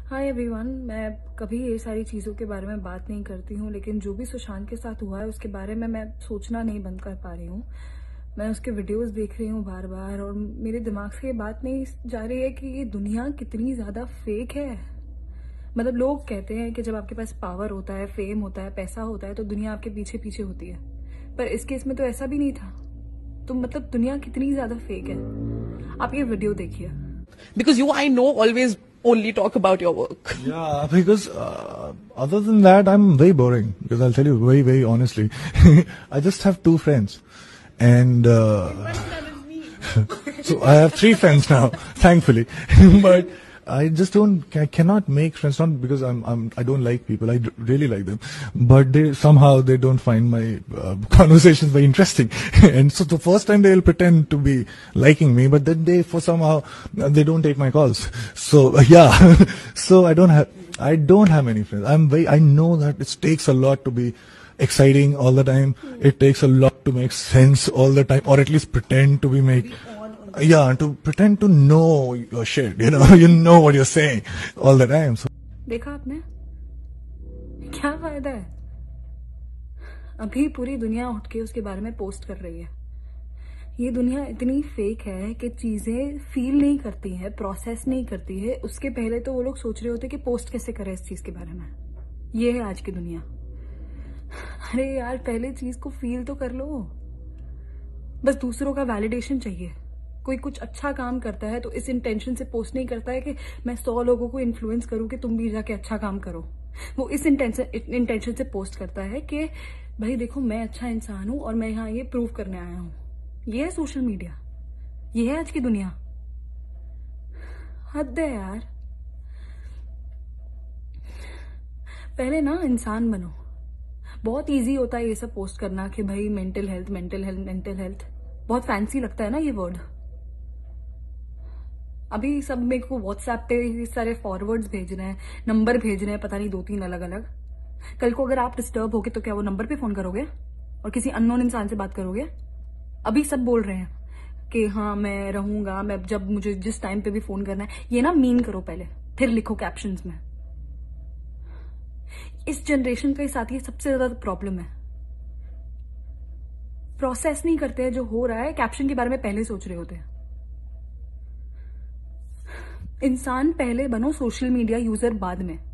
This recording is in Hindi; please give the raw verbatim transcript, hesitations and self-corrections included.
Hi everyone. मैं कभी ये सारी चीज़ों के बारे में बात नहीं करती हूँ, लेकिन जो भी सुशांत के साथ हुआ है उसके बारे में मैं सोचना नहीं बंद कर पा रही हूँ। मैं उसके वीडियोस देख रही हूँ बार बार और मेरे दिमाग से ये बात नहीं जा रही है कि ये दुनिया कितनी ज़्यादा फेक है। मतलब लोग कहते हैं कि जब आपके पास पावर होता है, फेम होता है, पैसा होता है तो दुनिया आपके पीछे पीछे होती है, पर इस केस में तो ऐसा भी नहीं था। तो मतलब दुनिया कितनी ज़्यादा फेक है। आप ये वीडियो देखिए। Because you, I know, always only talk about your work. Yeah, because uh, other than that, I'm very boring. Because I'll tell you very, very honestly, I just have two friends, and uh, so I have three friends now, thankfully. But I just don't, I cannot make friends. Not because I'm, I'm, I don't like people. I d- really like them, but they somehow they don't find my uh, conversations very interesting. And so the first time they'll pretend to be liking me, but then they for somehow uh, they don't take my calls. So uh, yeah, so I don't have, I don't have many friends. I'm very, I know that it takes a lot to be exciting all the time. It takes a lot to make sense all the time, or at least pretend to be make. Yeah, to pretend to know your shit, you know, you know what you're saying all the time. So. देखा आपने क्या फायदा है? अभी पूरी दुनिया उठ के उसके बारे में पोस्ट कर रही है। ये दुनिया इतनी फेक है कि चीजें फील नहीं करती है, प्रोसेस नहीं करती है। उसके पहले तो वो लोग सोच रहे होते कि पोस्ट कैसे करें इस चीज के बारे में। ये है आज की दुनिया। अरे यार, पहले चीज को फील तो कर लो। बस दूसरों का वैलिडेशन चाहिए। कोई कुछ अच्छा काम करता है तो इस इंटेंशन से पोस्ट नहीं करता है कि मैं सौ लोगों को इन्फ्लुएंस करूं कि तुम भी जाके अच्छा काम करो। वो इस इंटेंशन इंटेंशन से पोस्ट करता है कि भाई देखो, मैं अच्छा इंसान हूं और मैं यहाँ ये प्रूव करने आया हूं। ये है सोशल मीडिया, ये है आज की दुनिया। हद है यार। पहले ना इंसान बनो। बहुत इजी होता है ये सब पोस्ट करना कि भाई mental health mental health mental health, बहुत फैंसी लगता है ना ये वर्ड। अभी सब मेरे को व्हाट्सएप पे सारे फॉरवर्ड्स भेज रहे हैं, नंबर भेज रहे हैं, पता नहीं दो तीन अलग अलग। कल को अगर आप डिस्टर्ब होगे तो क्या वो नंबर पे फोन करोगे और किसी अननोन इंसान से बात करोगे? अभी सब बोल रहे हैं कि हाँ मैं रहूंगा, मैं जब मुझे जिस टाइम पे भी फोन करना है। ये ना मीन करो पहले, फिर लिखो कैप्शंस में। इस जनरेशन के साथ ये सबसे ज्यादा प्रॉब्लम है। प्रोसेस नहीं करते हैं जो हो रहा है, कैप्शन के बारे में पहले सोच रहे होते हैं। इंसान पहले बनो, सोशल मीडिया यूजर बाद में।